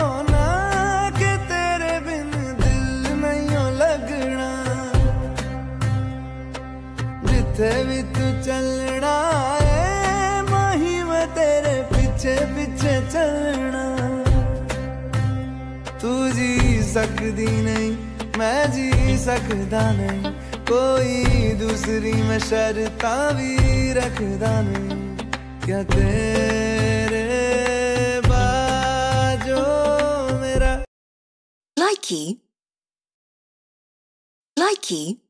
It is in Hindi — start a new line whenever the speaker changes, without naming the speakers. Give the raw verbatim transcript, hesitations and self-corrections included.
ना कि तेरे बिन दिल नहीं हो लगना, जिथे भी तू चलना है माही मैं तेरे पीछे पीछे चलना। तू जी सकदी नहीं मैं जी सकदा नहीं, कोई दूसरी मैं शर्तां भी रखदा नहीं। क्या तेरे बाजो मेरा
Likey, likey.